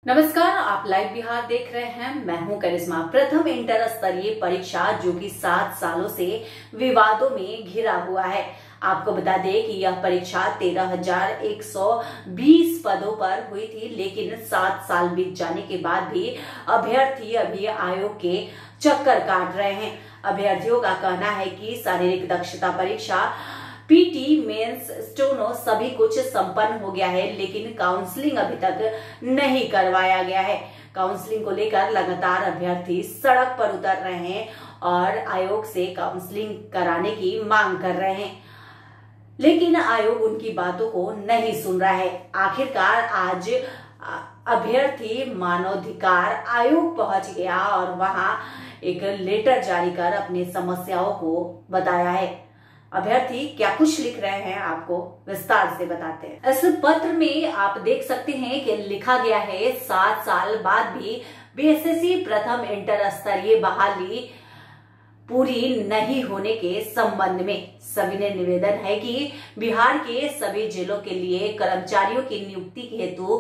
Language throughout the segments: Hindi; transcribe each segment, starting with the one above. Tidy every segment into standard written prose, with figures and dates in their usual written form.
नमस्कार, आप लाइव बिहार देख रहे हैं। मैं हूं करिश्मा। प्रथम इंटर स्तरीय परीक्षा जो कि 7 सालों से विवादों में घिरा हुआ है। आपको बता दें कि यह परीक्षा 13,120 पदों पर हुई थी, लेकिन 7 साल बीत जाने के बाद भी अभ्यर्थी अभी आयोग के चक्कर काट रहे हैं। अभ्यर्थियों का कहना है कि शारीरिक दक्षता परीक्षा, पीटी, मेंस, स्टेनो सभी कुछ संपन्न हो गया है, लेकिन काउंसलिंग अभी तक नहीं करवाया गया है। काउंसलिंग को लेकर लगातार अभ्यर्थी सड़क पर उतर रहे हैं और आयोग से काउंसलिंग कराने की मांग कर रहे हैं, लेकिन आयोग उनकी बातों को नहीं सुन रहा है। आखिरकार आज अभ्यर्थी मानवाधिकार आयोग पहुंच गया और वहां एक लेटर जारी कर अपनी समस्याओं को बताया है। अभ्यर्थी क्या कुछ लिख रहे हैं, आपको विस्तार से बताते हैं। इस पत्र में आप देख सकते हैं कि लिखा गया है, 7 साल बाद भी बीएसएससी प्रथम इंटर स्तरीय बहाली पूरी नहीं होने के संबंध में सविनय निवेदन है कि बिहार के सभी जिलों के लिए कर्मचारियों की नियुक्ति हेतु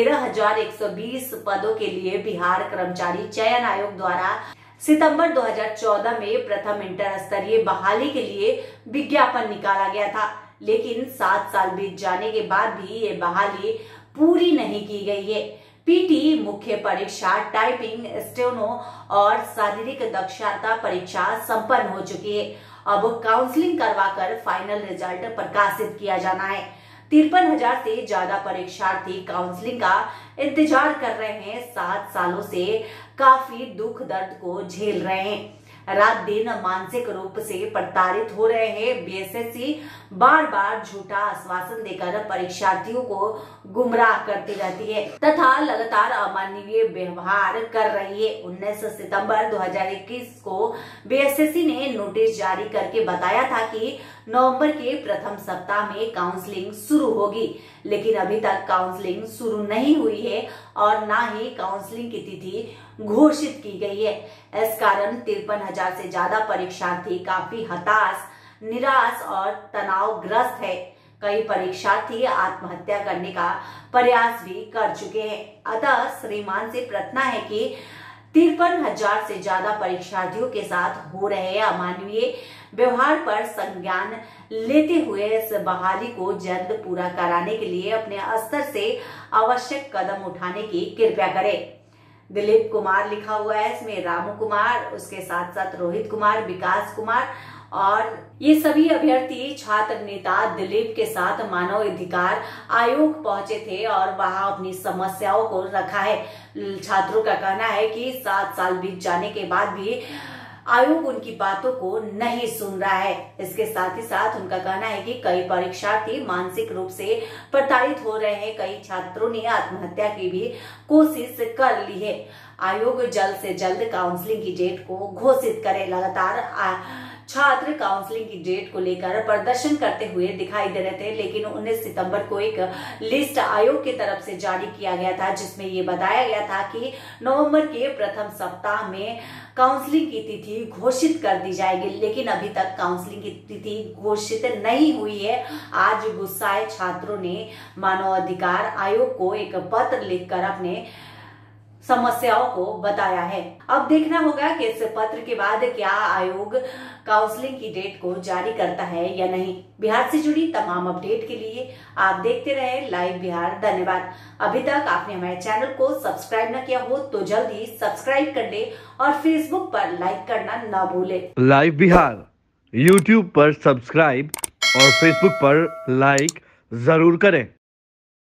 13,120 पदों के लिए बिहार कर्मचारी चयन आयोग द्वारा सितंबर 2014 में प्रथम इंटर स्तरीय बहाली के लिए विज्ञापन निकाला गया था, लेकिन 7 साल बीत जाने के बाद भी ये बहाली पूरी नहीं की गई है। पीटी, मुख्य परीक्षा, टाइपिंग, स्टेनो और शारीरिक दक्षता परीक्षा संपन्न हो चुकी है। अब काउंसलिंग करवाकर फाइनल रिजल्ट प्रकाशित किया जाना है। 53,000 से ज्यादा परीक्षार्थी काउंसलिंग का इंतजार कर रहे हैं। 7 सालों से काफी दुख दर्द को झेल रहे हैं, रात दिन मानसिक रूप से प्रताड़ित हो रहे हैं। बीएसएससी बार बार झूठा आश्वासन देकर परीक्षार्थियों को गुमराह करती रहती है तथा लगातार अमानवीय व्यवहार कर रही है। 19 सितंबर 2021 को बीएसएससी ने नोटिस जारी करके बताया था कि नवंबर के प्रथम सप्ताह में काउंसलिंग शुरू होगी, लेकिन अभी तक काउंसलिंग शुरू नहीं हुई है और न ही काउंसलिंग की तिथि घोषित की गई है। इस कारण 53,000 से ज्यादा परीक्षार्थी काफी हताश, निराश और तनावग्रस्त है। कई परीक्षार्थी आत्महत्या करने का प्रयास भी कर चुके हैं। अतः श्रीमान से प्रार्थना है कि 53,000 से ज्यादा परीक्षार्थियों के साथ हो रहे अमानवीय व्यवहार पर संज्ञान लेते हुए इस बहाली को जल्द पूरा कराने के लिए अपने स्तर से आवश्यक कदम उठाने की कृपया करें। दिलीप कुमार लिखा हुआ है, इसमें रामू कुमार, उसके साथ साथ रोहित कुमार, विकास कुमार और ये सभी अभ्यर्थी छात्र नेता दिलीप के साथ मानव अधिकार आयोग पहुंचे थे और वहां अपनी समस्याओं को रखा है। छात्रों का कहना है कि 7 साल बीत जाने के बाद भी आयोग उनकी बातों को नहीं सुन रहा है। इसके साथ ही साथ उनका कहना है कि कई परीक्षार्थी मानसिक रूप से प्रताड़ित हो रहे हैं। कई छात्रों ने आत्महत्या की भी कोशिश कर ली है। आयोग जल्द से जल्द काउंसलिंग की डेट को घोषित करे। लगातार छात्र काउंसलिंग की डेट को लेकर प्रदर्शन करते हुए दिखाई दे रहे थे, लेकिन 19 सितंबर को एक लिस्ट आयोग की तरफ से जारी किया गया था, जिसमें ये बताया गया था कि नवंबर के प्रथम सप्ताह में काउंसलिंग की तिथि घोषित कर दी जाएगी, लेकिन अभी तक काउंसलिंग की तिथि घोषित नहीं हुई है। आज गुस्साए छात्रों ने मानवाधिकार आयोग को एक पत्र लिखकर अपने समस्याओं को बताया है। अब देखना होगा कि इस पत्र के बाद क्या आयोग काउंसलिंग की डेट को जारी करता है या नहीं। बिहार से जुड़ी तमाम अपडेट के लिए आप देखते रहे लाइव बिहार। धन्यवाद। अभी तक आपने हमारे चैनल को सब्सक्राइब न किया हो तो जल्द ही सब्सक्राइब कर ले और फेसबुक पर लाइक करना न भूले। लाइव बिहार यूट्यूब पर सब्सक्राइब और फेसबुक पर लाइक जरूर करें।